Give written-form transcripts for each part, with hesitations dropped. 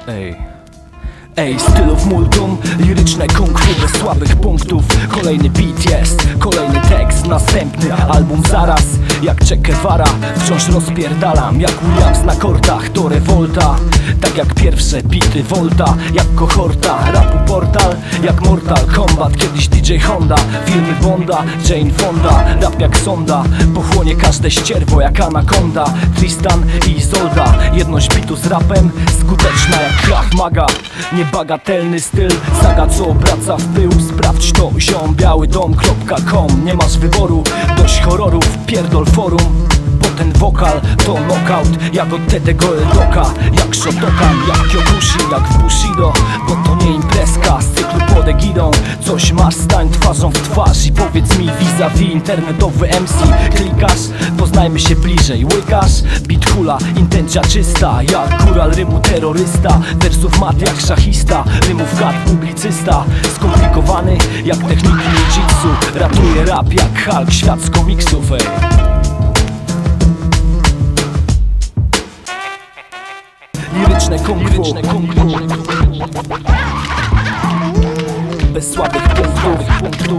Ej, stylów multum, liryczne kung fu bez słabych punktów. Kolejny beat jest, kolejny tekst, następny album zaraz. Jak Che Guevara wciąż rozpierdalam, jak Williams na kortach, to rewolta. Tak jak pierwsze bity Volta, jak kohorta, rapu portal, jak Mortal Kombat. Kiedyś DJ Honda, filmy Bonda, Jane Fonda. Rap jak sonda, pochłonie każde ścierwo jak anakonda. Tristan i Isolda, jedność bitu z rapem, skuteczna jak Krav Maga. Niebagatelny styl, saga co obraca w pył. Sprawdź to, ziombiałydom.com. Nie masz wyboru, dość horrorów, pierdol forum. Bo ten wokal to knockout, jak od Tedego Eldoka, jak Shotokan, jak Kyokushi, jak w Bushido. Bo to nie imprezka z cyklu pod egidą. Coś masz, stań twarzą w twarz i powiedz mi vis-a-vis internetowy MC. Klikasz, poznajmy się bliżej, łykasz, beat hula, intencja czysta, jak góral rymu terrorysta. Wersów mat jak szachista, rymów kat publicysta. Skomplikowany jak techniki ninjitsu, ratuje rap jak Hulk, świat z komiksów, Liryczne kung fu, bez słabych punktów.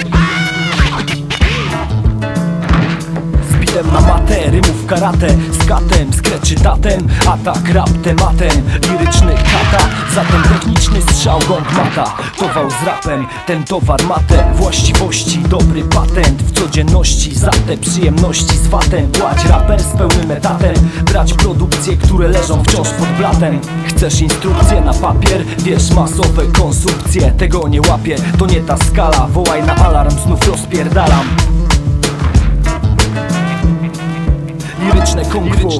Z bitem na matę, rymów karate, z katem, skreczytatem, atak, rap tematem, liryczny kata. Zatem techniczny strzał gong mata, tował z rapem, ten towar ma te właściwości. Dobry patent w codzienności, za te przyjemności z watem. Płać raper z pełnym etatem, brać produkcje, które leżą wciąż pod blatem. Chcesz instrukcje na papier, wiesz, masowe konsumpcje. Tego nie łapię, to nie ta skala, wołaj na alarm, znów rozpierdalam. Liryczne kung fu,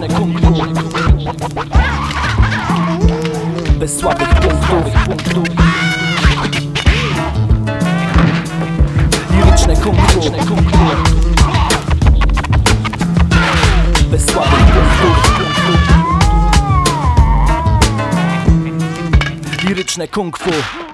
bez słabych punktów. Liryczne kung fu, bez słabych punktów. Liryczne kung fu.